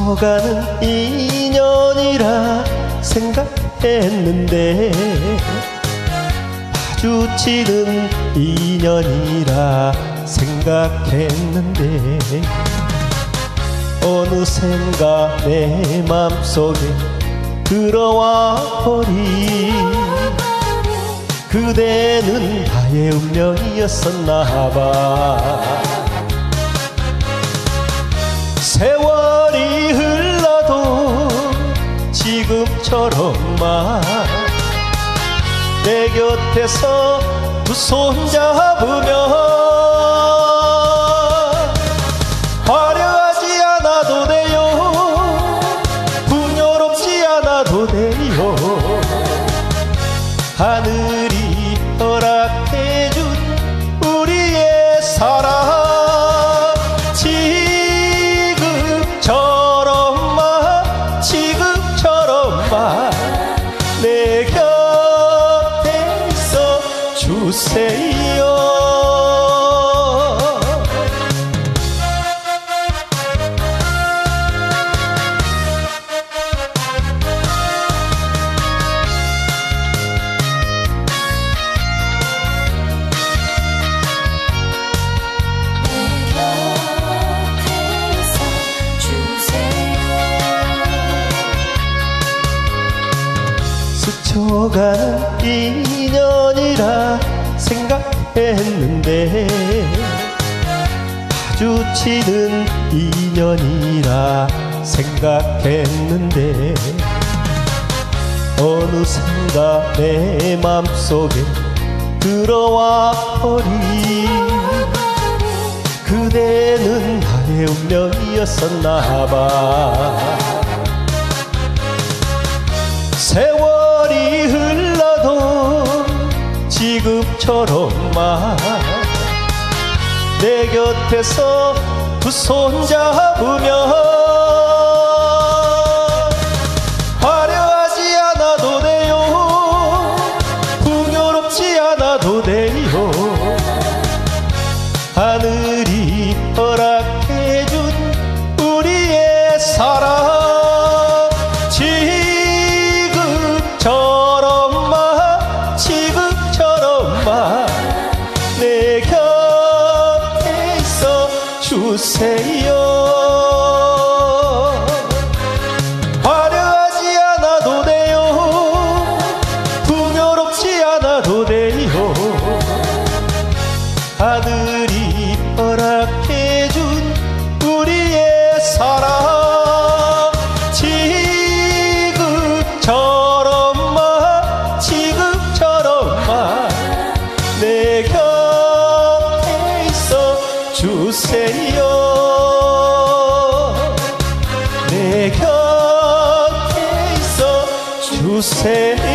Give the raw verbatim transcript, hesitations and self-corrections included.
스쳐가는 인연이라 생각했는데 마주치는 인연이라 생각했는데 어느샌가 내 맘속에 들어와 버린 그대는 나의 운명이었었나봐. 세월이 흘러도 지금처럼만 내 곁에서 두 손 잡으며 화려하지 않아도 돼요, 풍요롭지 않아도 돼요. 하늘이 허락해준 우리의 사랑 지금처럼만 지금처럼만 내 곁에 있어 주세요. 스쳐가는 인연이라 생각했는데 마주치는 인연이라 생각했는데 어느샌가 내 맘속에 들어와 버린 그대는 나의 운명이었었나봐. 세월이 흘러도 지금처럼만 내 곁에서 두 손 잡으며 화려하지 않아도 돼요, 풍요롭지 않아도 돼요. 하늘이 허락해준 우리의 사랑 지금처럼만 지금처럼만 내 곁에 있어 주세요. 화려하지 않아도 돼요, 풍요롭지 않아도 돼요. 하늘이 허락해준 우리의 사랑 지금처럼만 지금처럼만 내 곁에 있어 주세요. 내 곁에 있어 주세요.